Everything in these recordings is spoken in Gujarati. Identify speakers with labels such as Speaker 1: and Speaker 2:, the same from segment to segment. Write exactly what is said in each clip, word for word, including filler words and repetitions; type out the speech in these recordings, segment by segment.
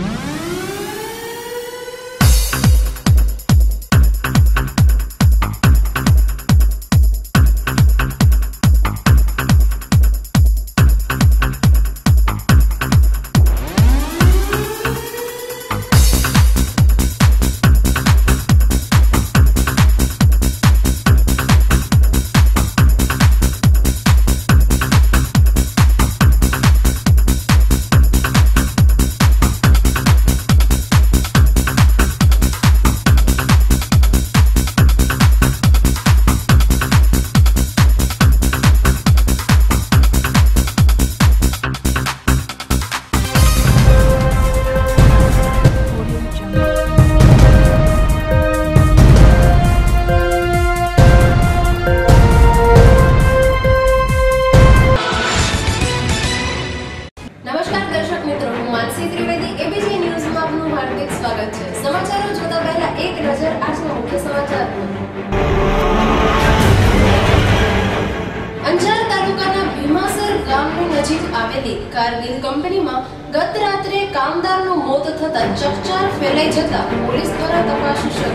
Speaker 1: कारगिल कंपनी में गत रात्रे कामदारનું મોત થતા ચકચાર ફેલાઈ જતા પોલીસ દ્વારા તપાસ શરૂ।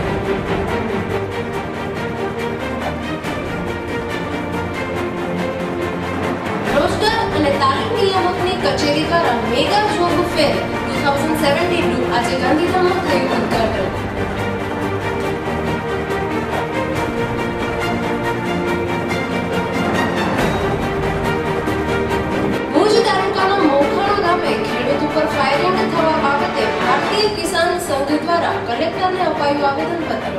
Speaker 1: રોજગાર અને તાલીમ નિયામકની કચેરી દ્વારા મેગા જોબ ફેર બે હજાર સત્તર નું આજે ગાંધીધામમાં થયું ઉદ્ઘાટન। फायरिंग थवा बाबते भारतीय किसान संघ द्वारा कलेक्टर ने अपायु आवेदन पत्र।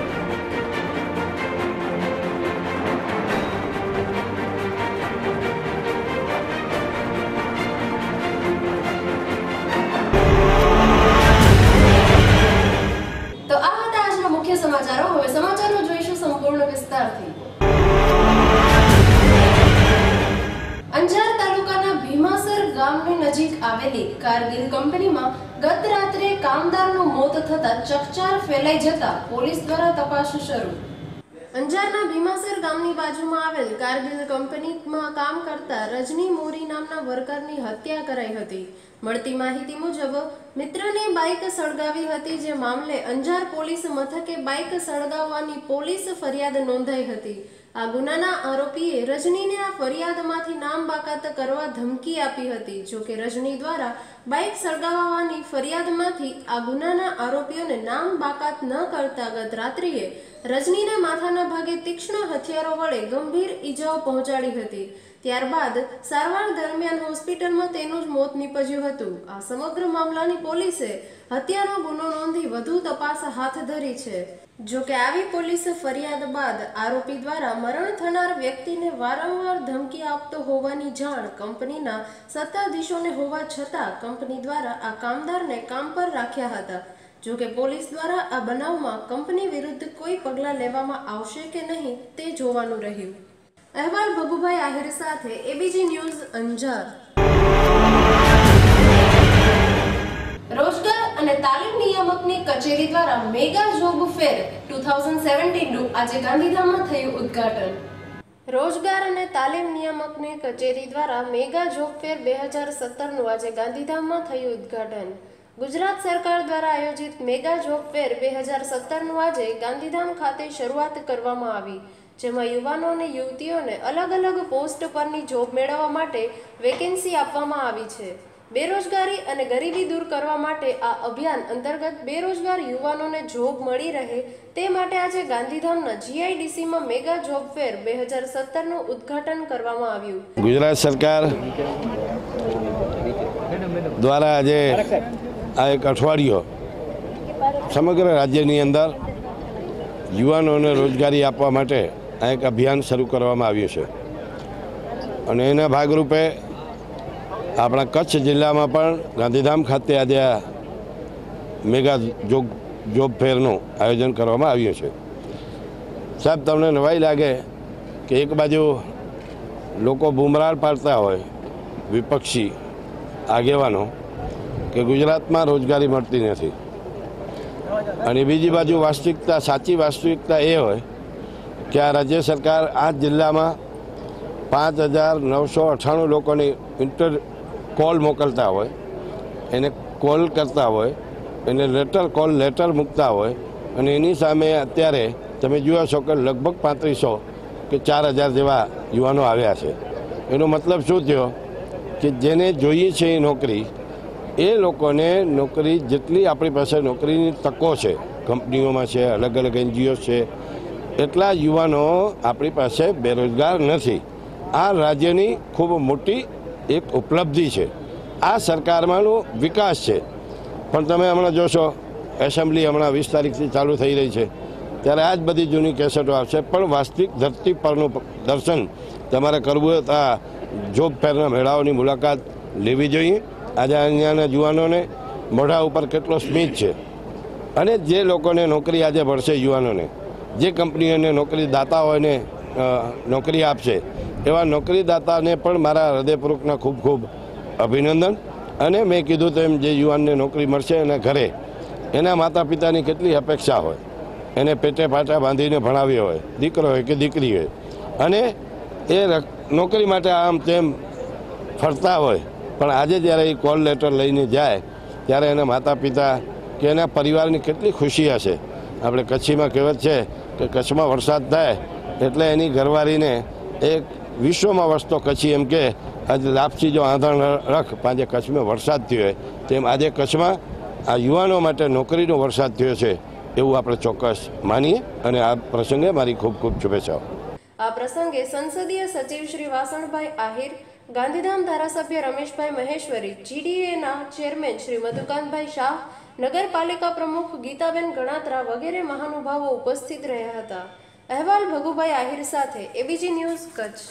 Speaker 1: तो आ હતા આજના મુખ્ય સમાચારો। હવે સમાચારો જોઈશું સંપૂર્ણ વિસ્તારથી। અંજાર તાલુકાના ભીમાસર ગામની નજીક આવેલી કારગિલ કંપનીમાં ગત રાત્રે કામદારનું મોત થતા ચકચાર ફેલાઈ જતા પોલીસ દ્વારા તપાસ શરૂ। અંજારના ભીમાસર ગામની બાજુમાં આવેલ કારગિલ કંપનીમાં કામ કરતા રજની મોરી નામના વર્કરની હત્યા કરાઈ હતી। મળતી માહિતી મુજબ મિત્રની બાઇક સળગાવી હતી, જે મામલે અંજાર પોલીસ મથકે બાઇક સળગાવવાની પોલીસ ફરિયાદ નોંધાઈ હતી। આ ગુનાના આરોપીએ રજનીને આ ફરિયાદમાંથી નામ બાકાત કરવા ધમકી આપી હતી। જો કે રજની દ્વારા બાઇક સળગાવવાની ફરિયાદમાંથી આ ગુનાના આરોપીઓને નામ બાકાત ન કરતા ગત રાત્રિએ રજનીના માથાના ભાગે તીક્ષ્ણ હથિયારો વડે ગંભીર ઈજાઓ પહોંચાડી હતી। ત્યારબાદ સારવાર દરમિયાન હોસ્પિટલમાં તેનું જ મોત નીપજ્યું હતું। આ સમગ્ર મામલાની પોલીસે હત્યાનો ગુનો નોંધી વધુ તપાસ હાથ ધરી છે। જો કે આવી પોલીસ ફરિયાદ બાદ આરોપી દ્વારા મરણ થનાર વ્યક્તિને વારંવાર ધમકી આપતો હોવાની જાણ કંપનીના સત્તાધીશોને હોવા છતાં કંપની દ્વારા આ કામદારને કામ પર રાખ્યા હતા। જો કે પોલીસ દ્વારા આ બનાવમાં કંપની વિરુદ્ધ કોઈ પગલાં લેવામાં આવશે કે નહીં તે જોવાનું રહ્યું। અહેવાલ ભગુભાઈ આહિર સાથે એબીજી ન્યૂઝ અંજાર। રોજગાર અને તાલીમ નિયામકની કચેરી દ્વારા મેગા જોબ ફેર બે હજાર સત્તર નું આજે ગાંધીધામમાં થયું ઉદ્ઘાટન। રોજગાર અને તાલીમ નિયામકની કચેરી દ્વારા મેગા જોબ ફેર બે હજાર સત્તર નું આજે ગાંધીધામમાં થયું ઉદ્ઘાટન। ગુજરાત સરકાર દ્વારા આયોજિત મેગા જોબ ફેર બે હજાર સત્તર નું આજે ગાંધીધામ ખાતે શરૂઆત કરવામાં આવી, જેમાં યુવાનો અને યુવતીઓને અલગ અલગ પોસ્ટ પરની જોબ મેળવવા માટે વેકેન્સી આપવામાં આવી છે। બેરોજગારી અને ગરીબી દૂર કરવા માટે આ અભિયાન અંતર્ગત બેરોજગાર યુવાનોને જોબ મળી રહે તે માટે આજે ગાંધીધામના જીઆઈડીસીમાં મેગા જોબ ફેર બે હજાર સત્તર નું ઉદ્ઘાટન કરવામાં આવ્યું।
Speaker 2: ગુજરાત સરકાર દ્વારા આજે આ એક અઠવાડિયો સમગ્ર રાજ્યની અંદર યુવાનોને રોજગારી આપવા માટે આ એક અભિયાન શરૂ કરવામાં આવ્યું છે અને એના ભાગરૂપે આપણા કચ્છ જિલ્લામાં પણ ગાંધીધામ ખાતે આજે આ મેગા જોબ જોબ ફેરનું આયોજન કરવામાં આવ્યું છે। સાહેબ, તમને નવાઈ લાગે કે એક બાજુ લોકો બુમરાણ પાડતા હોય વિપક્ષી આગેવાનો કે ગુજરાતમાં રોજગારી મળતી નથી, અને બીજી બાજુ વાસ્તવિકતા સાચી વાસ્તવિકતા એ હોય કે આ રાજ્ય સરકાર આ જિલ્લામાં પાંચ હજાર નવસો અઠ્ઠાણું લોકોની ઇન્ટર કોલ મોકલતા હોય, એને કોલ કરતા હોય, એને લેટર કોલ લેટર મૂકતા હોય અને એની સામે અત્યારે તમે જુઓ છો કે લગભગ પાંત્રીસો કે ચાર હજાર જેવા યુવાનો આવ્યા છે. એનો મતલબ શું થયો કે જેને જોઈએ છે એ નોકરી, એ લોકોને નોકરી જેટલી આપણી પાસે નોકરીની તકો છે, કંપનીઓમાં છે, અલગ અલગ એનજીઓ છે, એટલા યુવાનો આપણી પાસે બેરોજગાર નથી. આ રાજ્યની ખૂબ મોટી એક ઉપલબ્ધિ છે. આ સરકારમાંનો વિકાસ છે. પણ તમે હમણાં જોશો એસેમ્બલી હમણાં વીસ તારીખથી ચાલુ થઈ રહી છે, ત્યારે આ જ બધી જૂની કેસેટો આવશે. પણ વાસ્તવિક ધરતી પરનું દર્શન તમારે કરવું હોય તો આ જોબ ફેરના મેળાઓની મુલાકાત લેવી જોઈએ. આજે અહીંયાના યુવાનોને મોઢા ઉપર કેટલો સ્મિત છે અને જે લોકોને નોકરી આજે મળશે, યુવાનોને જે કંપનીઓને નોકરી દાતાઓને નોકરી આપશે, એવા નોકરીદાતાને પણ મારા હૃદયપૂર્વકના ખૂબ ખૂબ અભિનંદન. અને મેં કીધું તેમ જે યુવાનને નોકરી મળશે અને ઘરે એના માતા પિતાની કેટલી અપેક્ષા હોય, એને પેટે પાટા બાંધીને ભણાવ્યો હોય, દીકરો હોય કે દીકરી હોય, અને એ નોકરી માટે આમ તેમ ફરતા હોય, પણ આજે જ્યારે એ કોલ લેટર લઈને જાય ત્યારે એના માતા પિતા કે એના પરિવારની કેટલી ખુશી હશે. આપણે કચ્છીમાં કહેવત છે કે કચ્છમાં વરસાદ થાય એટલે એની ઘરવાળીને એક વિશ્વમાં વસતો કચ્છી એમ કે આજે લાપસી જો આંધણ રખ પાંજે કચ્છમાં વરસાદ થયો હોય, તેમ આજે કચ્છમાં આ યુવાનો માટે નોકરીનો વરસાદ થયો છે એવું આપણે ચોક્કસ માનીએ. અને આ પ્રસંગે મારી ખૂબ ખૂબ શુભેચ્છાઓ.
Speaker 1: આ પ્રસંગે સંસદીય સચિવ શ્રી વાસણભાઈ આહિર, ગાંધીધામ ધારાસભ્ય રમેશભાઈ મહેશ્વરી, જીડીએના ચેરમેન શ્રી મધુકાંતભાઈ શાહ, નગરપાલિકા પ્રમુખ ગીતાબેન ગણાત્રા વગેરે મહાનુભાવો ઉપસ્થિત રહ્યા હતા. અહેવાલ ભગુભાઈ આહિર સાથે એબીજી ન્યૂઝ કચ્છ.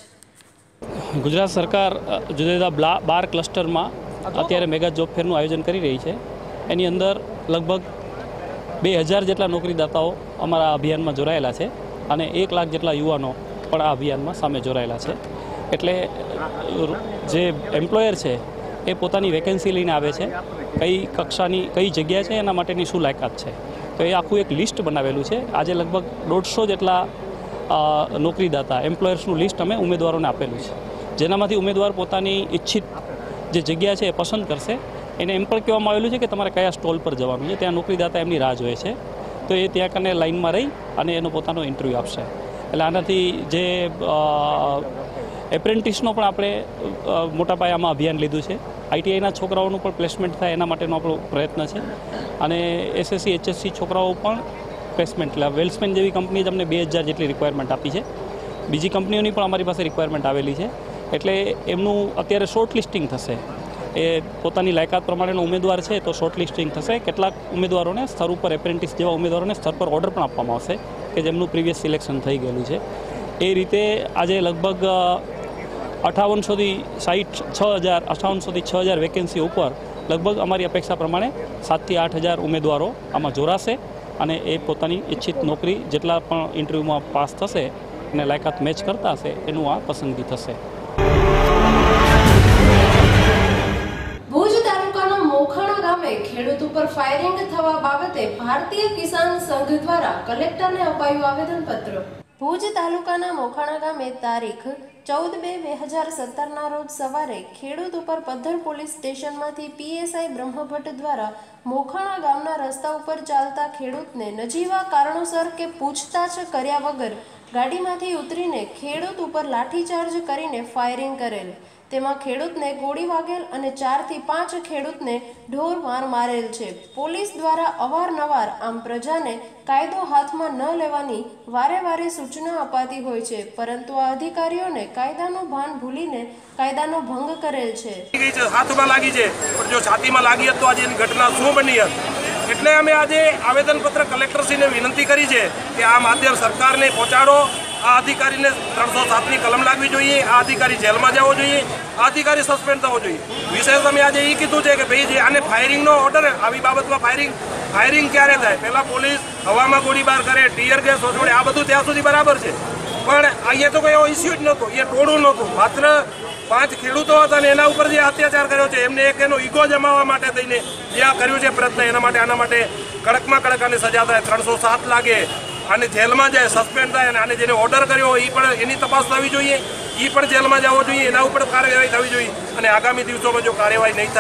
Speaker 3: ગુજરાત સરકાર જુદા જુદા બાર ક્લસ્ટરમાં અત્યારે મેગા જોબ ફેરનું આયોજન કરી રહી છે. એની અંદર લગભગ બે હજાર જેટલા નોકરીદાતાઓ અમારા અભિયાનમાં જોડાયેલા છે અને એક લાખ જેટલા યુવાનો પણ આ અભિયાનમાં સામે જોડાયેલા છે. એટલે જે એમ્પ્લોયર છે એ પોતાની વેકેન્સી લઈને આવે છે, કઈ કક્ષાની કઈ જગ્યા છે, એના માટેની શું લાયકાત છે, તો એ આખું એક લિસ્ટ બનાવેલું છે. આજે લગભગ દોઢસો જેટલા નોકરીદાતા એમ્પ્લોયર્સનું લિસ્ટ અમે ઉમેદવારોને આપેલું છે, જેનામાંથી ઉમેદવાર પોતાની ઈચ્છિત જે જગ્યા છે એ પસંદ કરશે. એને એમ પણ કહેવામાં આવેલું છે કે તમારે કયા સ્ટોલ પર જવાનું છે, ત્યાં નોકરીદાતા એમની રાહ જોઈએ છે, તો એ ત્યાં કને લાઇનમાં રહી અને એનો પોતાનો ઇન્ટરવ્યૂ આપશે. એટલે આનાથી જે એપ્રેન્ટિસનો પણ આપણે મોટા પાયામાં અભિયાન લીધું છે. આઈટીઆઈના છોકરાઓનું પણ પ્લેસમેન્ટ થાય એના માટેનો આપણો પ્રયત્ન છે. અને એસએસસી એચએસસી છોકરાઓ પણ પ્લેસમેન્ટ એટલે વેલ્સમેન જેવી કંપની જ અમને બે હજાર જેટલી રિક્વાયરમેન્ટ આપી છે. બીજી કંપનીઓની પણ અમારી પાસે રિક્વાયરમેન્ટ આવેલી છે. એટલે એમનું અત્યારે શોર્ટ લિસ્ટિંગ થશે. એ પોતાની લાયકાત પ્રમાણેનો ઉમેદવાર છે તો શોર્ટ લિસ્ટિંગ થશે. કેટલાક ઉમેદવારોને સ્તર ઉપર એપ્રેન્ટિસ જેવા ઉમેદવારોને સ્તર પર ઓર્ડર પણ આપવામાં આવશે કે જેમનું પ્રીવિયસ સિલેક્શન થઈ ગયેલું છે. એ રીતે આજે લગભગ અઠાવનસોથી સાઠ છ હજાર અઠાવનસોથી છ હજાર વેકેન્સી ઉપર લગભગ અમારી અપેક્ષા પ્રમાણે સાતથી આઠ હજાર ઉમેદવારો આમાં જોડાશે અને એ પોતાની ઈચ્છિત નોકરી જેટલા પણ ઇન્ટરવ્યૂમાં પાસ થશે અને લાયકાત મેચ કરતા હશે એનું આ પસંદગી થશે.
Speaker 1: ભુજ તાલુકાના મોખાણા ગામે ખેડૂત ઉપર ફાયરિંગ થવા બાબતે ભારતીય કિસાન સંઘ દ્વારા કલેક્ટરને અપાયું આવેદનપત્ર. ભુજ તાલુકાના મોખાણા ગામે તારીખ ચૌદ બે બે હજાર સત્તરના રોજ સવારે ખેડૂત ઉપર પદ્ધર પોલીસ સ્ટેશનમાંથી પીએસઆઈ બ્રહ્મભટ્ટ દ્વારા મોખાણા ગામના રસ્તા ઉપર ચાલતા ખેડૂતને નજીવા કારણોસર કે પૂછતાછ કર્યા વગર ગાડીમાંથી ઉતરીને ખેડૂત ઉપર લાઠીચાર્જ કરીને ફાયરિંગ કરેલ. તેમાં ખેડૂતને ગોળી વાગેલ અને ચારથી પાંચ ખેડૂતને ઢોર માર મારેલ છે. પોલીસ દ્વારા અવારનવાર આમ પ્રજાને કાયદો હાથમાં ન લેવાની વારે વારે સૂચના અપાતી હોય છે, પરંતુ આ અધિકારીઓને કાયદાનું ભાન ભૂલીને કાયદાનો ભંગ કરેલ છે.
Speaker 4: હાથમાં લાગી છે પણ જો છાતીમાં લાગી હોત તો આજે એની ઘટના શું બની હોત. એટલે અમે આજે આવેદનપત્ર કલેક્ટરશ્રીને વિનંતી કરી છે કે આ માધ્યમ સરકારને પહોંચાડો. આ અધિકારીને ત્રણસો સાતની કલમ લાગવી જોઈએ, આ અધિકારી જેલમાં જવો જોઈએ, આ અધિકારી સસ્પેન્ડ થવો જોઈએ. વિશેષ અમે આજે એ કીધું છે કે ભાઈ જે આને ફાયરિંગનો ઓર્ડર, આવી બાબતમાં ફાયરિંગ ફાયરિંગ ક્યારે થાય? પહેલાં પોલીસ હવામાં ગોળીબાર કરે, ટીયર ગેસ છોડે, આ બધું ત્યાં સુધી બરાબર છે, પણ અહીંયા તો કોઈ એવો ઇસ્યુ જ નહોતો. એ ટોળું નહોતું, માત્ર પાંચ ખેડૂતો હતા અને એના ઉપર જે અત્યાચાર કર્યો છે એમને એક એનો ઈગો જમાવવા માટે થઈને જે આ કર્યું છે પ્રયત્ન, એના માટે આના માટે કડકમાં કડક આને સજા થાય, ત્રણસો સાત લાગે, અને જેલમાં જાય, સસ્પેન્ડ થાય, અને આને જેને ઓર્ડર કર્યો એ પણ એની તપાસ થવી જોઈએ, એ પણ જેલમાં જવો જોઈએ, એના ઉપર કાર્યવાહી થવી જોઈએ. અને આગામી દિવસોમાં જો કાર્યવાહી નહીં થાય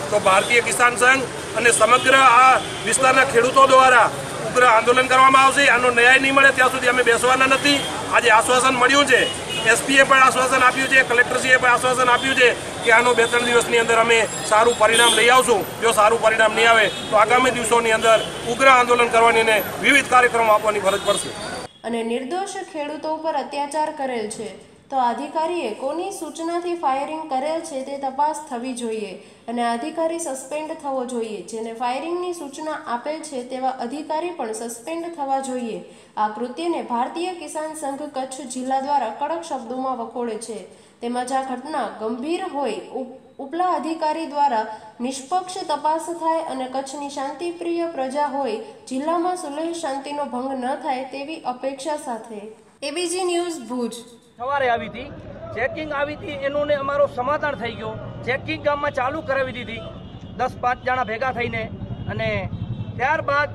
Speaker 4: તો ભારતીય કિસાન સંઘ અને સમગ્ર આ વિસ્તારના ખેડૂતો દ્વારા ઉગ્ર આંદોલન કરવામાં આવશે. આનો ન્યાય નહીં મળે ત્યાં સુધી અમે બેસવાના નથી. આજે આશ્વાસન મળ્યું છે, એસપીએ પણ આશ્વાસન આપ્યું છે, કલેક્ટરશ્રીએ પણ આશ્વાસન આપ્યું છે કે આનો બે ત્રણ દિવસની અંદર અમે સારું પરિણામ લઈ આવશું. જો સારું પરિણામ નહીં આવે તો આગામી દિવસોની અંદર ઉગ્ર આંદોલન કરવાની અને વિવિધ કાર્યક્રમો આપવાની ફરજ પડશે.
Speaker 1: અને નિર્દોષ ખેડૂતો પર અત્યાચાર કરેલ છે તો અધિકારીએ કોની સૂચનાથી ફાયરિંગ કરેલ છે તે તપાસ થવી જોઈએ અને અધિકારી સસ્પેન્ડ થવો જોઈએ. જેને ફાયરિંગની સૂચના આપેલ છે તેવા અધિકારી પણ સસ્પેન્ડ થવા જોઈએ. આ કૃત્યને ભારતીય કિસાન સંઘ કચ્છ જિલ્લા દ્વારા કડક શબ્દોમાં વખોડે છે. તેમજ આ ઘટના ગંભીર હોય, ઉપલા અધિકારી દ્વારા નિષ્પક્ષ તપાસ થાય અને કચ્છની શાંતિપ્રિય પ્રજા હોય, જિલ્લામાં સુલેહ શાંતિનો ભંગ ન થાય તેવી અપેક્ષા સાથે. ABG news Bhuj.
Speaker 5: સવારે આવી હતી, ચેકિંગ આવી હતી, એનું ને અમારો સમાધાન થઈ ગયો. ચેકિંગ ગામમાં ચાલુ કરાવી દીધી દસ પાંચ જણા ભેગા થઈને. અને ત્યારબાદ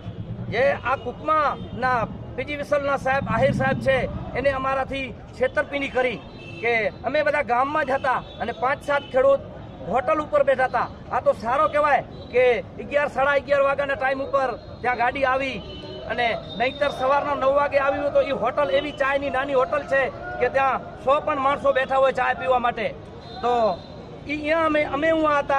Speaker 5: જે આ કુકમાના પીજી વિસલના સાહેબ આહિર સાહેબ છે એને અમારાથી છેતરપિંડી કરી કે અમે બધા ગામમાં જ હતા અને પાંચ સાત ખેડૂત હોટલ ઉપર બેઠા હતા. આ તો સારો કહેવાય કે અગિયાર સાડા અગિયાર વાગ્યાના ટાઈમ ઉપર ત્યાં ગાડી આવી અને નહીંતર સવારના નવ વાગે આવ્યું તો એ હોટલ એવી ચાયની નાની હોટલ છે કે ત્યાં સો પણ માણસો બેઠા હોય ચાય પીવા માટે. તો અહીંયા અમે અમે હું હતા,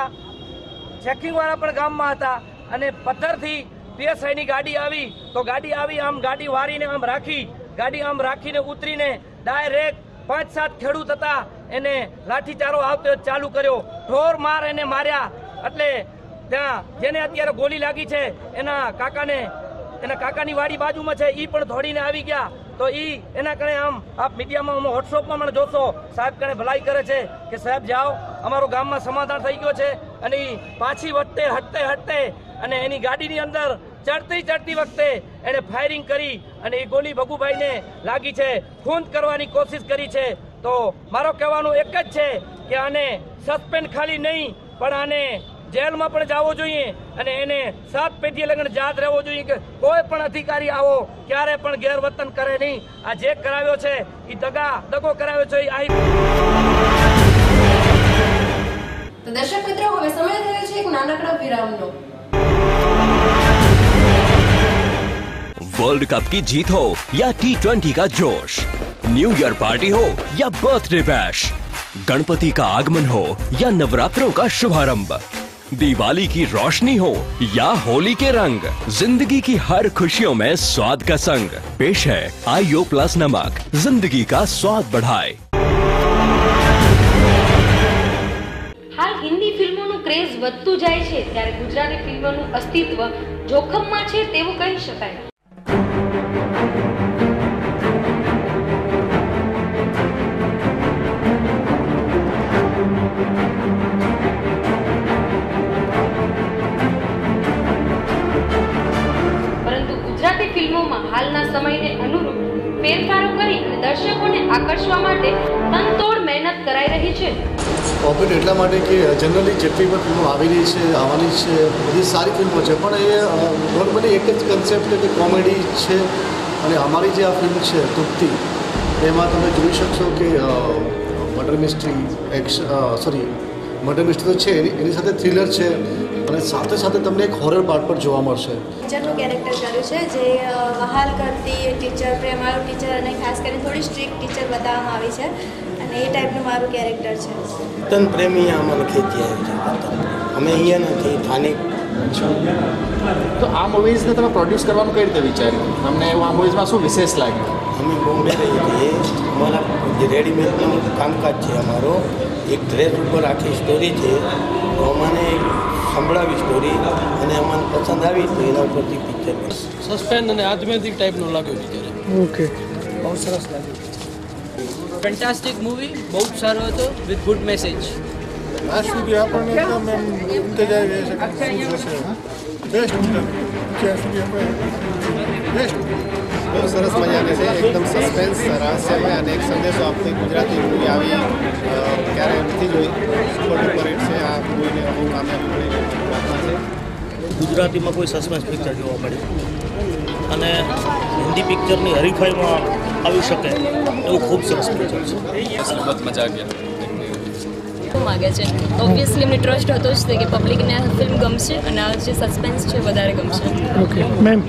Speaker 5: ચેકિંગવાળા પણ ગામમાં હતા અને પથ્થરથી પીએસઆઈની ગાડી આવી તો ગાડી આવી આમ ગાડી વારીને આમ રાખી, ગાડી આમ રાખીને ઉતરીને ડાયરેક્ટ પાંચ સાત ખેડૂત હતા એને લાઠીચારો આવતો ચાલુ કર્યો. ઢોર માર એને માર્યા. એટલે ત્યાં જેને અત્યારે ગોળી લાગી છે એના કાકાને એના કાકાની વાડી બાજુમાં છે એ પણ દોડીને આવી ગયા. તો એ એના કણે આમ આપ મીડિયામાં વોટ્સઅપમાં મને જોશો સાહેબ કણે ભલાઈ કરે છે કે સાહેબ જાઓ, અમારો ગામમાં સમાધાન થઈ ગયો છે. અને એ પાછી વખતે હટતે હટતે અને એની ગાડીની અંદર ચડતી ચડતી વખતે એને ફાયરિંગ કરી અને એ ગોલી ભગુભાઈને લાગી છે, ખૂન કરવાની કોશિશ કરી છે. તો મારો કહેવાનું એક જ છે કે આને સસ્પેન્ડ ખાલી નહીં પણ આને જેલમાં પણ જવો જોઈએ અને એને સાત પેઢી લગન યાદ રહેવો જોઈએ કે કોઈ પણ અધિકારી આવો ક્યારે પણ ગેરવર્તન કરે નહીં. આ જે કરાવ્યો છે એ દગા દગો કરાવ્યો છે.
Speaker 1: તો દર્શક મિત્રો, હવે સમય થયો છે એક નાનકડા વિરામનો.
Speaker 6: वर्ल्ड कप की जीत हो या टी ट्वेंटी का जोश, न्यू ईयर पार्टी हो या बर्थडे बैश, गणपति का आगमन हो या नवरात्रों का शुभारंभ, दिवाली की रोशनी हो या होली के रंग, जिंदगी की हर खुशियों में स्वाद का संग पेश है आईओ प्लस नमक, जिंदगी का स्वाद बढ़ाए.
Speaker 7: हाल हिंदी फिल्मों क्रेज વધતું જાય છે ત્યારે ગુજરાતી ફિલ્મોનું અસ્તિત્વ જોખમમાં છે તેવું કહી શકાય. પરંતુ ગુજરાતી ફિલ્મોમાં હાલના સમયને અનુરૂપ ફેરફારો કરી અને દર્શકોને આકર્ષવા માટે તનતોડ મહેનત કરાઈ રહી છે.
Speaker 8: કોપીટ એટલા માટે કે જનરલી જેટલી પણ ફિલ્મો આવી રહી છે, આવવાની છે, બધી સારી ફિલ્મો છે પણ એ નોર્મલી એક જ કન્સેપ્ટ કે કોમેડી છે. અને અમારી જે આ ફિલ્મ છે તૃપ્તિ, એમાં તમે જોઈ શકશો કે murder mystery action sorry murder mystery તો છે, એની સાથે થ્રિલર છે અને સાથે સાથે તમને એક હોરર પાર્ટ પર જોવા મળશે.
Speaker 9: ટીચરનું કેરેક્ટર કર્યું છે જે વહાલ કરતી ટીચર, પ્રેમાળુ ટીચર અને ખાસ કરીને થોડી સ્ટ્રિક્ટ ટીચર બતાવવામાં આવી છે અને એ ટાઈપનું મારું કેરેક્ટર છે.
Speaker 10: વતન પ્રેમી અમને ખેંચી આવ્યું છે. અમે અહીંયા નથી, સ્થાનિક છું.
Speaker 11: તો આ મૂવીઝને તમે પ્રોડ્યુસ કરવાનું કઈ રીતે વિચાર્યું? તમને આ મૂવીઝમાં શું વિશેષ લાગ્યું?
Speaker 10: અમે બોમ્બે રહીએ છીએ. અમારા જે રેડીમેડનું કામકાજ છે અમારો, એક ડ્રેસ ઉપર આખી સ્ટોરી છે તો અમને સંભળાવી સ્ટોરી અને અમને પસંદ આવી તો એના ઉપરથી પિક્ચર
Speaker 12: સસ્પેન્સ અને આધ્યાત્મિક ટાઈપનું લાગ્યું પિક્ચર.
Speaker 11: ઓકે,
Speaker 12: બહુ સરસ લાગ્યું. ફેન્ટાસ્ટિક મૂવી, બહુ જ સારો હતો વિથ ગુડ મેસેજ.
Speaker 11: આ સુધી આપણને એકદમ એમ ઇંતજાર રહે છે કે શું થશે. બેસ્ટ અત્યાર સુધી આપણે બેસ્ટ.
Speaker 13: બહુ સરસ મજાની છે, એકદમ સસ્પેન્સ રહસ્યમય અને એક સંદેશો આપતી ગુજરાતી મૂવી આવી ક્યારેય નથી જોઈ. સુપર ડુપર હિટ છે આ મૂવીને, બહુ કામયાબી મળી પ્રાર્થના છે.
Speaker 14: ગુજરાતીમાં કોઈ સસ્પેન્સ પિક્ચર જોવા મળે અને હિન્દી પિક્ચરની હરીફાઈમાં આવી શકે એવું ખૂબ સરસ પિક્ચર છે.
Speaker 15: સરબત મજા ગયા. માગે છે ઓબ્વિયસલી એમને ટ્રસ્ટ હતો જ કે પબ્લિકને આ ફિલ્મ ગમશે અને આ જે સસ્પેન્સ છે વધારે ગમશે.
Speaker 16: ઓકે મેમ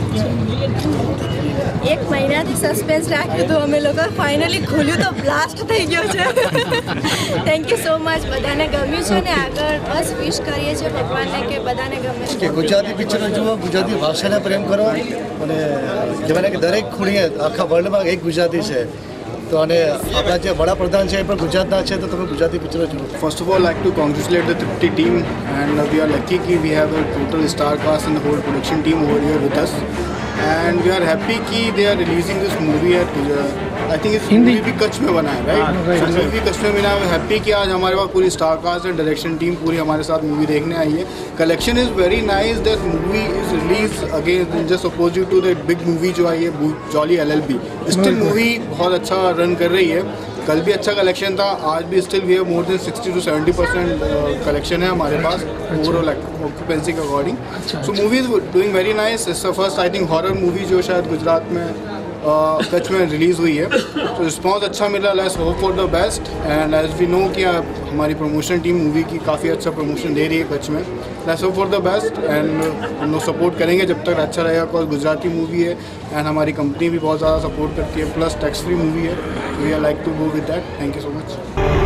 Speaker 9: એક મહિનાથી સસ્પેન્સ રાખ્યું હતું અમે લોકો, ફાઇનલી ખુલ્યું તો બ્લાસ્ટ થઈ ગયો છે. થેન્ક યુ સો મચ, બધાને ગમ્યું છે ને આગળ બસ વિશ કરીએ છીએ ભગવાનને કે બધાને ગમે.
Speaker 8: કે ગુજરાતી પિક્ચરો જુઓ, ગુજરાતી ભાષાને પ્રેમ કરો અને કહેવાય કે દરેક ખૂણે આખા વર્લ્ડમાં એક ગુજરાતી છે તો અને આપણા જે વડાપ્રધાન છે એ પણ ગુજરાતના છે તો તમે ગુજરાતી પિક્ચરો જુઓ.
Speaker 13: First of all, I'd like to congratulate the Tripti team, and uh, we are lucky that we have a total star cast and the whole production team over here with us. And we are happy that they are releasing this movie at uh, I think it's movie भी कच्छ में बना है, right? So movie भी कच्छ में बना है. हैप्पी कि आज हमारे पास पूरी स्टार कास्ट और डायरेक्शन टीम पूरी हमारे साथ मूवी देखने आई है. Collection is very nice. That movie is release again just opposite to the big movie जो आई है jolly L L B. Still movie बहुत अच्छा रन कर रही है. कल भी अच्छा कलेक्शन था, आज भी still we have more than sixty to seventy percent collection है हमारे पास ओवरऑल ऑक्यूपेंसी के according. So movie is doing very nice. It's the first I think horror movie जो शायद गुजरात में कच्छ में रिलीज़ हुई है. तो रिस्पॉन्स अच्छा मिला. Let's hope for the best. And as we know कि हमारी प्रमोशन टीम मूवी की काफ़ी अच्छा प्रमोशन दे रही है कच्छ में. Let's hope for the best and हम लोग सपोर्ट करेंगे जब तक अच्छा रहेगा. बिकॉज गुजराती मूवी है एंड हमारी कंपनी भी बहुत ज़्यादा सपोर्ट करती है. प्लस टैक्स फ्री मूवी है. We are like to go with that. Thank you so much.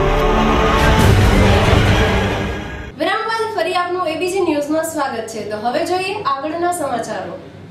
Speaker 1: વિરામ બાદ ફરી આપનું એબીસી ન્યૂઝમાં સ્વાગત છે. તો હવે જોઈએ આગળના સમાચારો.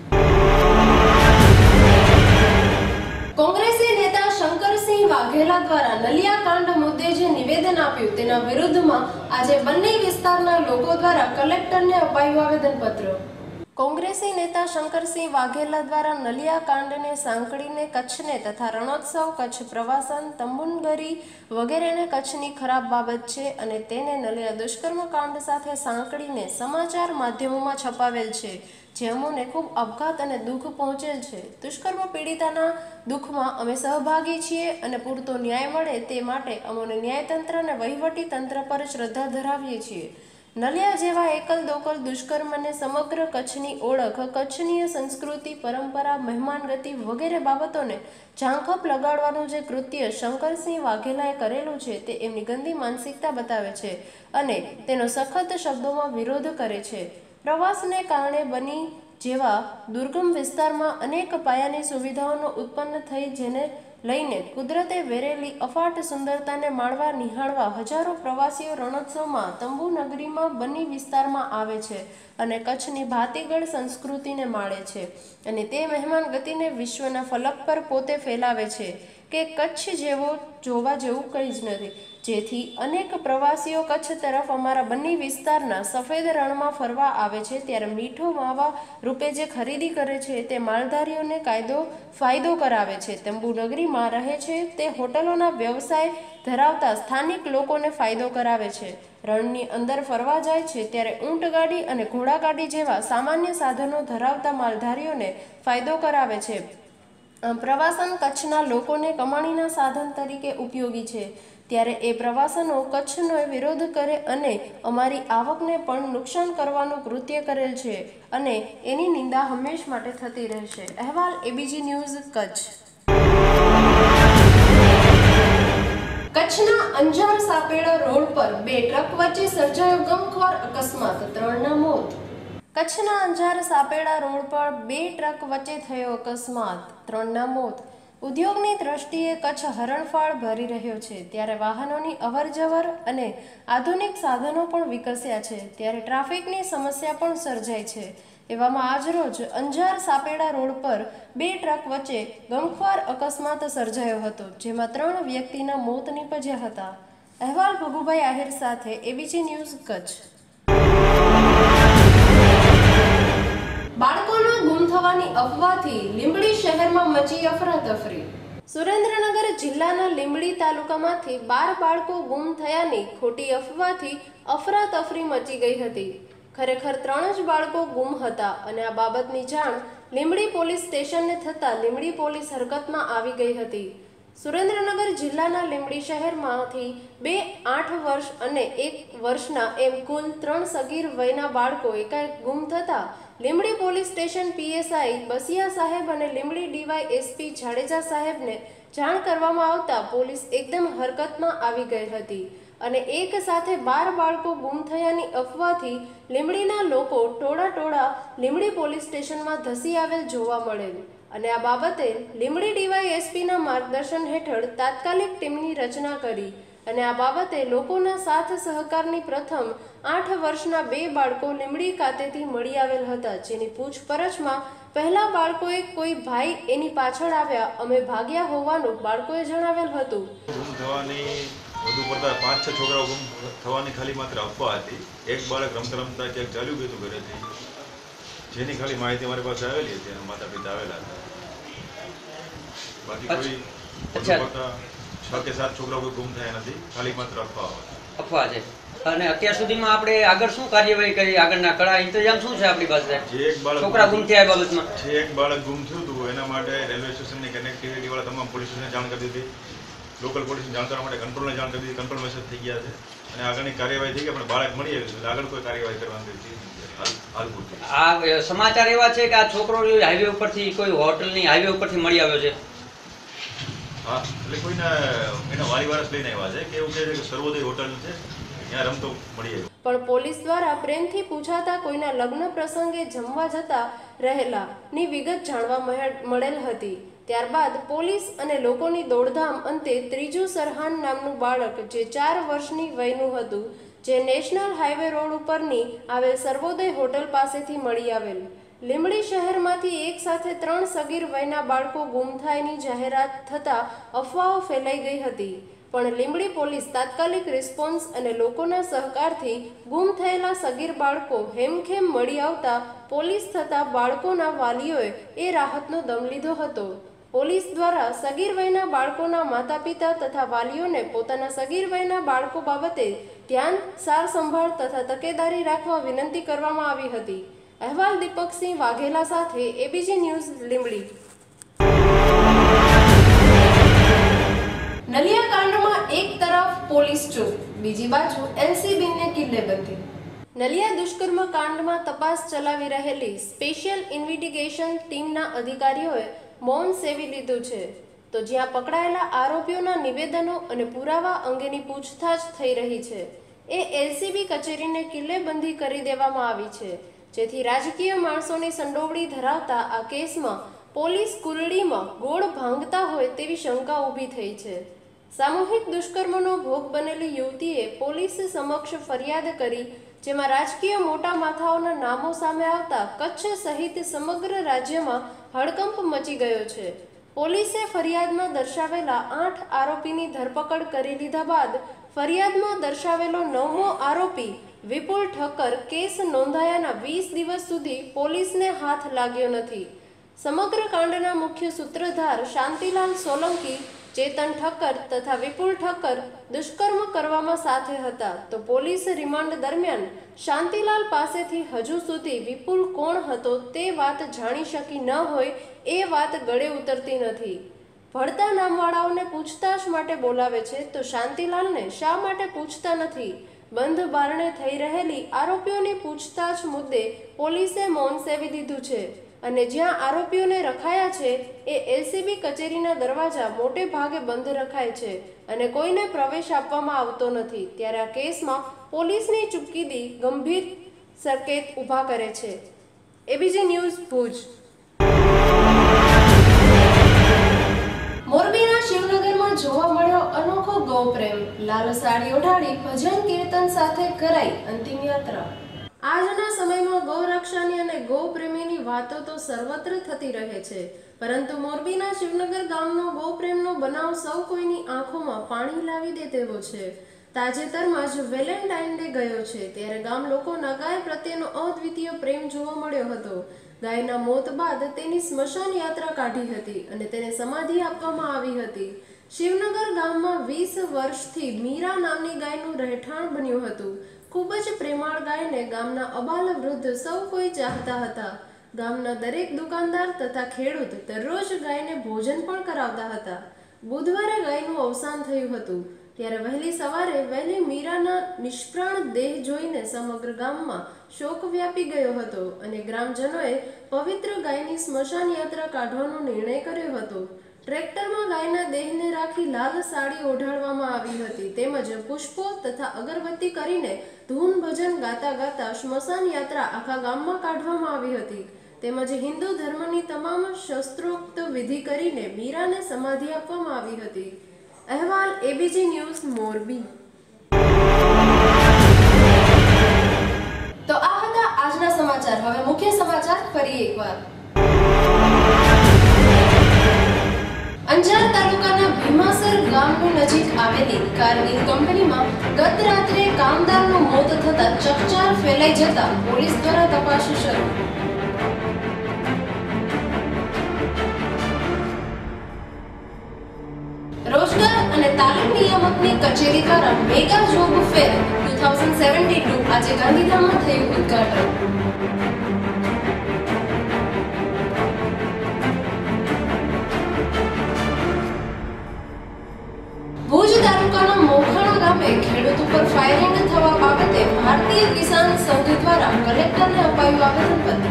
Speaker 1: કોંગ્રેસી નેતા શંકરસિંહ વાઘેલા દ્વારા નલિયા કાંડ મુદ્દે જે નિવેદન આપ્યું તેના વિરુદ્ધમાં આજે બંને વિસ્તારના લોકો દ્વારા કલેક્ટરને અપાયું આવેદનપત્ર. કોંગ્રેસી નેતા શંકરસિંહ વાઘેલા દ્વારા નલિયા કાંડને સાંકળીને કચ્છને તથા રણોત્સવ, કચ્છ પ્રવાસન, તંબુનગરી વગેરેને કચ્છની ખરાબ બાબત છે અને તેને નલિયા દુષ્કર્મ કાંડ સાથે સાંકળીને સમાચાર માધ્યમોમાં છપાવેલ છે, જે અમોને ખૂબ આપઘાત અને દુઃખ પહોંચેલ છે. દુષ્કર્મ પીડિતાના દુઃખમાં અમે સહભાગી છીએ અને પૂરતો ન્યાય મળે તે માટે અમોને ન્યાયતંત્ર અને વહીવટી તંત્ર પર શ્રદ્ધા ધરાવીએ છીએ. નલિયા જેવા એકલ દોકલ દુષ્કર્મને સમગ્ર કચ્છની ઓળખ, કચ્છની સંસ્કૃતિ, પરંપરા, મહેમાનગતિ વગેરે બાબતોને ઝાંખપ લગાડવાનું જે કૃત્ય શંકરસિંહ વાઘેલાએ કરેલું છે તે એમની ગંદી માનસિકતા બતાવે છે અને તેનો સખત શબ્દોમાં વિરોધ કરે છે. પ્રવાસને કારણે બની જેવા દુર્ગમ વિસ્તારમાં અનેક પાયાની સુવિધાઓનો ઉત્પન્ન થઈ, જેને લઈને કુદરતે વેરેલી અફાટ સુંદરતાને માણવા નિહાળવા હજારો પ્રવાસીઓ રણોત્સવમાં તંબુ નગરીમાં બની વિસ્તારમાં આવે છે અને કચ્છની ભાતીગળ સંસ્કૃતિને માણે છે અને તે મહેમાન ગતિને વિશ્વના ફલક પર પોતે ફેલાવે છે કે કચ્છ જેવો જોવા જેવું કંઈ જ નથી. જેથી અનેક પ્રવાસીઓ કચ્છ તરફ અમારા બંને વિસ્તારના સફેદ રણમાં ફરવા આવે છે, ત્યારે મીઠો માવા રૂપે જે ખરીદી કરે છે તે માલધારીઓને કાયદો ફાયદો કરાવે છે. તંબુ નગરીમાં રહે છે તે હોટલોના વ્યવસાય ધરાવતા સ્થાનિક લોકોને ફાયદો કરાવે છે. રણની અંદર ફરવા જાય છે ત્યારે ઊંટગાડી અને ઘોડાગાડી જેવા સામાન્ય સાધનો ધરાવતા માલધારીઓને ફાયદો કરાવે છે. પ્રવાસન કચ્છના લોકોને કમાણીના સાધન તરીકે ઉપયોગી છે, ત્યારે એ પ્રવાસનો કચ્છનો વિરોધ કરે અને અમારી આવકને પણ નુકસાન કરવાનું કૃત્ય કરેલ છે અને એની નિંદા હંમેશ માટે થતી રહેશે. અહેવાલ એબીજી ન્યૂઝ કચ્છ. કચ્છના અંજાર સાપેડા રોડ પર બે ટ્રક વચ્ચે સર્જાયો ગમખ્વાર અકસ્માત, ત્રણના મોત. કચ્છના અંજાર સાપેડા રોડ પર બે ટ્રક વચ્ચે થયો અકસ્માત, ત્રણના મોત. ઉદ્યોગની દ્રષ્ટિએ કચ્છ હરણફાળ ભરી રહ્યો છે, ત્યારે વાહનોની અવરજવર અને આધુનિક સાધનો પણ વિકસ્યા છે, ત્યારે ટ્રાફિકની સમસ્યા પણ સર્જાય છે. એવામાં આજરોજ અંજાર સાપેડા રોડ પર બે ટ્રક વચ્ચે ગમખ્વાર અકસ્માત સર્જાયો હતો, જેમાં ત્રણ વ્યક્તિના મોત નીપજ્યા હતા. અહેવાલ ભગુભાઈ આહિર સાથે એબીસી ન્યૂઝ કચ્છ. બાળકોના ગુમ થવાની અફવાથી લીંબડી શહેરમાં મચી અફરાતફરી. સુરેન્દ્રનગર જિલ્લાના લીંબડી તાલુકામાંથી બાર બાળકો ગુમ થયાની ખોટી અફવાથી અફરાતફરી મચી ગઈ હતી. ખરેખર ત્રણ જ બાળકો ગુમ હતા અને આ બાબતની જાણ લીંબડી પોલીસ સ્ટેશનને થતાં લીંબડી પોલીસ હરકતમાં આવી ગઈ હતી. સુરેન્દ્રનગર જિલ્લાના લીંબડી શહેરમાંથી બે આઠ વર્ષ અને એક વર્ષના એમ કુલ ત્રણ સગીર વયના બાળકો એકાએક ગુમ થતા Limbdi police station PSI Basiya સાહેબ અને લીંબડી ડીવાય એસપી જાડેજા સાહેબને જાણ કરવામાં આવતા પોલીસ એકદમ હરકતમાં આવી ગઈ હતી અને એક સાથે બાર બાળકો ગુમ થયાની અફવાથી લીંબડીના લોકો ટોળા ટોળા લીંબડી પોલીસ સ્ટેશનમાં ધસી આવેલ જોવા મળેલ અને આ બાબતે લીંબડી ડીવાયએસપીના માર્ગદર્શન હેઠળ તાત્કાલિક ટીમની રચના કરી અને આ બાબતે લોકોના સાથ સહકારની પ્રથમ આઠ વર્ષના બે બાળકો લીંબડી ખાતેથી મળી આવેલ હતા, જેની પૂછપરછમાં પહેલા બાળકોએ કોઈ ભાઈ એની પાછળ આવ્યા, અમે ભાગ્યા હોવાનું બાળકોએ જણાવેલ હતું.
Speaker 16: ગુમ થવાની વધુ પડતા પાંચ છ છોકરાઓ ગુમ થવાની ખાલી માત્ર અફવા હતી. એક બાળક રમતા રમતા ક્યાંક ચાલ્યું ગયું હતું ઘરેથી, જેની ખાલી માહિતી મારી પાસે આવેલી હતી અને માતા પિતા આવેલા હતા. બાકી કોઈ વધુ પડતા છ કે સાત છોકરાઓ કોઈ ગુમ થયા નથી, ખાલી માત્ર અફવા
Speaker 17: અફવા છે. અને અત્યાર સુધીમાં આપણે આગળ શું કાર્યવાહી કરી, આગળના કડા ઇંતજામ શું છે આપણી પાસે?
Speaker 16: જે એક બાળક
Speaker 17: છોકરા ગુમ થયા એ બાબતમાં
Speaker 16: જે એક બાળક ગુમ થયું હતું એના માટે રેલવે સ્ટેશનની કનેક્ટિવિટી વાળા તમામ પોલીસ સ્ટેશનને જાણ કરી દીધી, લોકલ પોલીસને જાણ કરવા માટે કંટ્રોલને જાણ કરી દીધી, કંટ્રોલ મેસેજ થઈ ગયા છે અને આગળની કાર્યવાહી થઈ ગઈ. આપણે બાળક મળી આવ્યું છે, આગળ કોઈ કાર્યવાહી કરવાની નથી.
Speaker 17: આ સમાચાર એવા છે કે આ છોકરો હાઈવે ઉપરથી કોઈ હોટલની હાઈવે ઉપરથી મળી આવ્યો છે.
Speaker 16: હા, એટલે કોઈને એના વારી વારસ લઈને આવ્યા છે કે એવું કહે છે કે સર્વોદય હોટલ છે ત્યાં રમતો મળી આવ્યો.
Speaker 1: પણ પોલીસ દ્વારા પ્રેમથી પૂછાતા કોઈના લગ્ન પ્રસંગે જમવા જતા રહેલા ની વિગત જાણવા મળેલ હતી. ત્યારબાદ પોલીસ અને લોકોની દોડધામ અંતે ત્રીજું સરહાન નામનું બાળક જે ચાર વર્ષની વયનું હતું, જે નેશનલ હાઈવે રોડ ઉપરની આવેલ સર્વોદય હોટલ પાસેથી મળી આવેલ. લીંબડી શહેરમાંથી એક સાથે ત્રણ સગીર વયના બાળકો ગુમ થાયની જાહેરાત થતાં અફવાઓ ફેલાઈ ગઈ હતી, પણ લીંબડી પોલીસ તાત્કાલિક રિસ્પોન્સ અને લોકોના સહકારથી ગુમ થયેલા સગીર બાળકો હેમખેમ મળી આવતા પોલીસ થતા બાળકોના વાલીઓએ એ રાહતનો દમ લીધો હતો. પોલીસ દ્વારા સગીર વયના બાળકોના માતા પિતા તથા વાલીઓને પોતાના સગીર વયના બાળકો બાબતે ધ્યાન, સાર સંભાળ તથા તકેદારી રાખવા વિનંતી કરવામાં આવી હતી. અહેવાલ દીપકસિંહ વાઘેલા સાથે એબીજી ન્યૂઝ લીંબડી. નલિયા કાંડમાં એક તરફ પોલીસ ચૂપ, બીજી બાજુ એલસીબીને કિલ્લેબંધી. નલિયા દુષ્કર્મ કાંડમાં તપાસ ચલાવી રહેલી સ્પેશિયલ ઇન્વેસ્ટિગેશન ટીમના અધિકારીઓએ મૌન સેવી લીધું છે, તો જ્યાં પકડાયેલા આરોપીઓના નિવેદનો અને પુરાવા અંગેની પૂછતાછ થઈ રહી છે, એ એલસીબી કચેરીને કિલ્લેબંધી કરી દેવામાં આવી છે, જેથી રાજકીય માણસોની સંડોવણી ધરાવતા આ કેસમાં પોલીસ કુરડીમાં ગોળ ભાંગતા હોય તેવી શંકા ઊભી થઈ છે. સામૂહિક દુષ્કર્મનો ભોગ બનેલી યુવતીએ પોલીસ સમક્ષ ફરિયાદ કરી, જેમાં રાજકીય મોટા માથાઓના નામો સામે આવતા કચ્છ સહિત સમગ્ર રાજ્યમાં હડકંપ મચી ગયો છે. પોલીસે ફરિયાદમાં દર્શાવેલા આઠ આરોપીની ધરપકડ કરી લીધા બાદ ફરિયાદમાં દર્શાવેલો નવમો આરોપી વિપુલ ઠક્કર કેસ નોંધાયાના વીસ દિવસ સુધી પોલીસને હાથ લાગ્યો નથી. સમગ્ર કાંડના મુખ્ય સૂત્રધાર શાંતિલાલ સોલંકી, ચેતન ઠક્કર તથા વિપુલ ઠક્કર દુષ્કર્મ કરવામાં સાથે હતા, તો પોલીસ રિમાન્ડ દરમિયાન શાંતિલાલ પાસેથી હજુ સુધી વિપુલ કોણ હતો તે વાત જાણી શકી ન હોય એ વાત ગળે ઉતરતી નથી. ભળતા નામવાળાઓને પૂછતાછ માટે બોલાવે છે તો શાંતિલાલને શા માટે પૂછતા નથી? બંધ બારણે થઈ રહેલી આરોપીઓની પૂછતાછ મુદ્દે પોલીસે મૌન સેવી દીધું છે અને જ્યાં આરોપીઓને રખાયા છે એ એલસીબી કચેરીના દરવાજા મોટે ભાગે બંધ રખાય છે અને કોઈને પ્રવેશ આપવામાં આવતો નથી. ત્યારે આ કેસમાં પોલીસની ચૂપકીદી ગંભીર સંકેત ઊભા કરે છે. ABG news Bhuj. મોરબીના શિવનગરમાં જોવા મળ્યો અનોખો ગૌપ્રેમ. લાલ સાડી ઓઢાડી ભજન કીર્તન સાથે કરાઈ અંતિમ યાત્રા. આજના સમયમાં ગૌરક્ષાની અને ગૌપ્રેમીની વાતો તો સર્વત્ર થતી રહે છે, પરંતુ મોરબીના શિવનગર ગામનો ગૌપ્રેમનો બનાવ સૌ કોઈની આંખોમાં પાણી લાવી દે તેવો છે. તાજેતરમાં જ વેલેન્ટાઇન ડે ગયો છે, ત્યારે ગામ લોકોના ગાય પ્રત્યેનો અદ્વિતીય પ્રેમ જોવા મળ્યો હતો. ગાયના મોત બાદ તેની સ્મશાન યાત્રા કાઢી હતી અને તેને સમાધિ આપવામાં આવી હતી. શિવનગર ગામમાં વીસ વર્ષથી મીરા નામની ગાયનું રહેઠાણ બન્યું હતું. ખૂબ જ પ્રેમાળ ગાયને ગામના અબાલ વૃદ્ધ સૌ કોઈ ચાહતા હતા. ગામના દરેક દુકાનદાર તથા ખેડૂત દરરોજ ગાયને ભોજન પણ કરાવતા હતા. બુધવારે ગાયનું અવસાન થયું હતું, ત્યારે વહેલી સવારે વહેલી મીરાના નિષ્પ્રાણ દેહ જોઈને સમગ્ર ગામમાં શોક વ્યાપી ગયો હતો અને ગ્રામજનોએ પવિત્ર ગાયની સ્મશાન યાત્રા કાઢવાનો નિર્ણય કર્યો હતો. ટ્રેક્ટરમાં ગાયના દેહને રાખી લાલ સાડી ઓઢાડવામાં આવી હતી તેમજ પુષ્પો તથા અગરબત્તી કરીને ધૂન ભજન ગાતા ગાતા સ્મશાન યાત્રા આખા ગામમાં કાઢવામાં આવી હતી તેમજ હિન્દુ ધર્મની તમામ શસ્ત્રોક્ત વિધિ કરીને મીરાને સમાધિ આપવામાં આવી હતી। અહેવાલ એબીજી ન્યૂઝ મોરબી। તો આ હતા આજના સમાચાર। હવે મુખ્ય સમાચાર ફરી એકવાર। અંજાર તાલુકાના ભીમાસર ગામની નજીક આવેલી કારગિલ કંપનીમાં ગત રાત્રે કામદારનું મોત થતા ચકચાર ફેલાઈ જતા પોલીસ દ્વારા તપાસ શરૂ। રોજગાર અને તાલીમ નિયામકની કચેરી દ્વારા મેગા જોબ ફેર બે હજાર સત્તર નું આજે ગાંધીધામમાં થયું ઉદ્ઘાટન। ભુજ તાલુકાના મોખાણા ગામે ખેડૂત ઉપર ફાયરિંગ થવા બાબતે ભારતીય કિસાન સંઘ દ્વારા કલેક્ટરને અપાયું આવેદનપત્ર।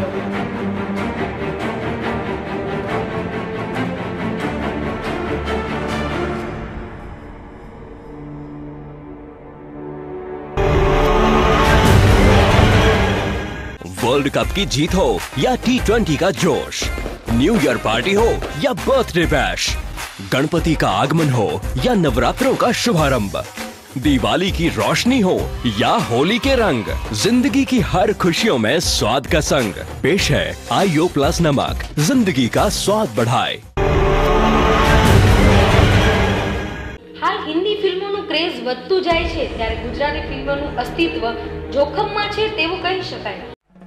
Speaker 6: वर्ल्ड कप की जीत हो या टी ट्वेंटी का जोश, न्यू ईयर पार्टी हो या बर्थडे बैश, गणपति का आगमन हो या नवरात्रों का शुभारंभ, दिवाली की रोशनी हो या होली के रंग, जिंदगी की हर खुशियों में स्वाद का संग। पेश है आईओ प्लस नमक, जिंदगी का स्वाद बढ़ाए।
Speaker 7: હાલ હિન્દી ફિલ્મોનું ક્રેઝ વધતું જાય છે ત્યારે ગુજરાતી ફિલ્મોનું અસ્તિત્વ જોખમમાં છે તેવું કહી શકાય।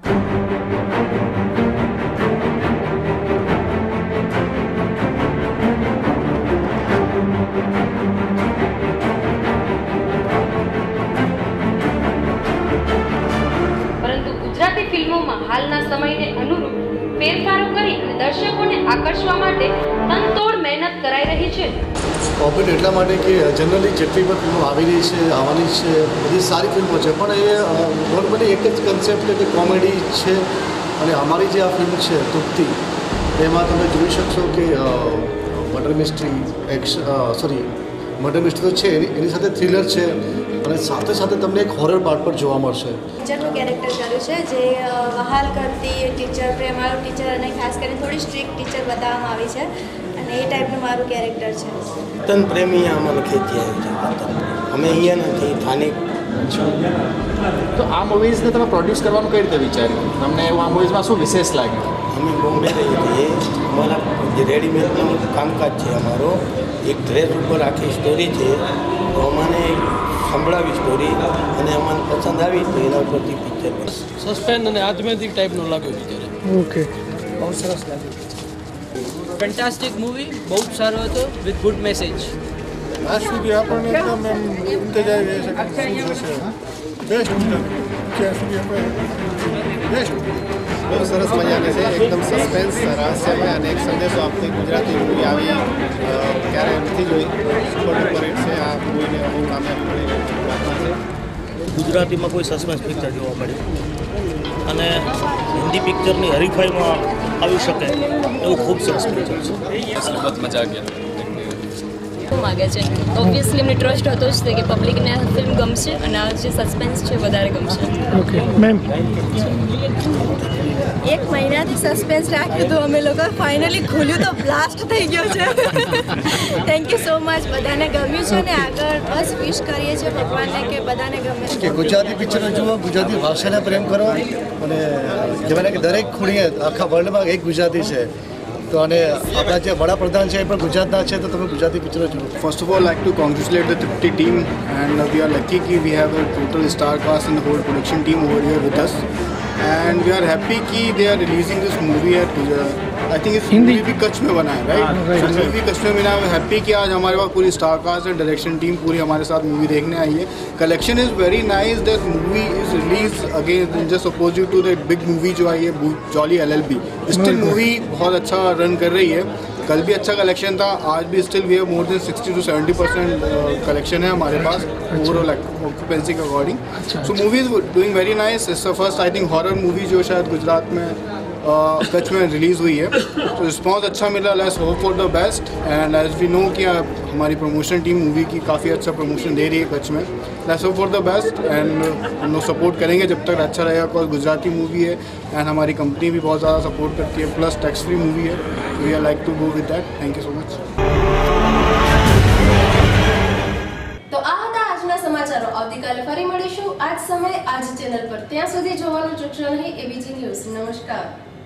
Speaker 7: પરંતુ ગુજરાતી ફિલ્મોમાં હાલના સમયને અનુરૂપ ફેરફારો કરી અને દર્શકોને આકર્ષવા માટે તનતોડ મહેનત કરાઈ રહી છે।
Speaker 8: કોપરેટ એટલા માટે કે જનરલી જેટલી પણ ફિલ્મો આવી રહી છે આવવાની છે બધી સારી ફિલ્મો છે પણ એ નોર્મલી એક જ કન્સેપ્ટ કે કોમેડી છે અને અમારી જે આ ફિલ્મ છે તૃપ્તિ એમાં તમે જોઈ શકશો કે murder mystery action sorry murder mystery તો છે એની સાથે થ્રિલર છે અને સાથે સાથે તમને એક હોરર પાર્ટ પર જોવા મળશે।
Speaker 9: ટીચરનું કેરેક્ટર કર્યું છે જે વહાલ કરતી ટીચર પ્રેમાળુ ટીચર અને ખાસ કરીને થોડી સ્ટ્રિક્ટ ટીચર બતાવવામાં આવી છે અને એ ટાઈપનું મારું કેરેક્ટર છે।
Speaker 10: વતન પ્રેમી અમારે ખેતી આવ્યું છે અમે અહીંયા નથી સ્થાનિક।
Speaker 18: તો આ મૂવીઝને તમે પ્રોડ્યુસ કરવાનું કઈ રીતે વિચાર્યું? તમને એવું આ મૂવીઝમાં શું વિશેષ લાગ્યું?
Speaker 10: અમે બોમ્બે રહીએ છીએ, અમારા જે રેડીમેડનું કામકાજ છે અમારો એક ડ્રેસ ઉપર આખી સ્ટોરી છે તો અમને સંભળાવી સ્ટોરી અને અમને પસંદ આવી તો એના ઉપરથી પિક્ચર
Speaker 19: સસ્પેન્સ અને આધ્યાત્મિક ટાઈપનું લાગ્યું પિક્ચર।
Speaker 18: ઓકે,
Speaker 19: બહુ સરસ લાગ્યું।
Speaker 12: ફેન્ટાસ્ટિક મૂવી, બહુ જ સારો હતો વિથ ગુડ મેસેજ।
Speaker 11: આજ સુધી આપણને એકદમ એમ ઇંતજાર રહે છે કે શું થશે બેસ્ટ ફિલ્મ ત્યાં સુધી આપણે બેસ્ટ
Speaker 13: બહુ સરસ મજા આવે છે। એકદમ સસ્પેન્સ રહસ્યમય અને એક સંદેશો આપતી ગુજરાતી મૂવી આવી ક્યારેય નથી જોઈ। સુપર ડુપર હિટ છે આ મૂવીને બહુ કામયાબ મળી પ્રાર્થના છે।
Speaker 14: ગુજરાતીમાં કોઈ સસ્પેન્સ પિક્ચર જોવા મળે અને હિન્દી પિક્ચરની હરીફાઈમાં આવી શકે એવું ખૂબ સરસ પિક્ચર છે।
Speaker 12: બહુ મજા આવી ખૂબ માગે છે ઓબ્વિયસલી એમને ટ્રસ્ટ હતો જ તે કે પબ્લિકને આ ફિલ્મ ગમશે અને આ જે સસ્પેન્સ છે વધારે ગમશે।
Speaker 11: ઓકે મેમ,
Speaker 9: એક મહિનાથી સસ્પેન્સ રાખ્યું હતું અમે લોકો, ફાઇનલી ખુલ્યું તો બ્લાસ્ટ થઈ ગયો છે। થેન્ક યુ સો મચ, બધાને ગમ્યું છે ને આગળ બસ વિશ કરીએ છીએ ભગવાનને કે બધાને ગમે
Speaker 8: કે ગુજરાતી પિક્ચરો જુઓ, ગુજરાતી ભાષાને પ્રેમ કરો અને કહેવાય કે દરેક ખૂણીએ આખા વર્લ્ડમાં એક ગુજરાતી છે તો અને આપણા જે વડાપ્રધાન છે એ પણ ગુજરાતના છે તો તમે ગુજરાતી પિક્ચરો જુઓ।
Speaker 13: First of all, I'd like to congratulate the Tripti team and uh, we are lucky that we have a total star cast and the whole production team over here with us and we are happy that they are releasing this movie at uh, I think it's Hindi भी कच्छ में बना है राइट right? so मूवी भी कच्छ में बना है। हैप्पी कि आज हमारे पास पूरी star cast and direction team पूरी हमारे साथ मूवी देखने आई है। Collection is very nice, that movie is release again just opposite to the big movie जो आई है jolly L L B. Still movie बहुत अच्छा रन कर रही है, कल भी अच्छा कलेक्शन था, आज भी still we have more than sixty to seventy percent collection है हमारे पास ओवरऑल ऑक्यूपेंसी के according. So movie is doing very nice. It's the first I think horror movie जो शायद गुजरात में कच्छ में रिलीज़ हुई है, तो रिस्पॉन्स अच्छा मिला। Let's hope for the best and as we know कि हमारी प्रमोशन टीम मूवी की काफ़ी अच्छा प्रमोशन दे रही है कच्छ में। Let's hope for the best and हम लोग सपोर्ट करेंगे जब तक अच्छा रहेगा, बिकॉज गुजराती मूवी है एंड हमारी कंपनी भी बहुत ज़्यादा सपोर्ट करती है, प्लस टैक्स फ्री मूवी है, we are like to go with that. Thank you so much.
Speaker 1: તો આ હતા આજના સમાચારો। આવતીકાલે ફરી મળીશું આજ સમય આજ ચેનલ પર। ત્યાં સુધી જોવાનું ચૂકશો નહીં એબીજી ન્યૂઝ। નમસ્કાર।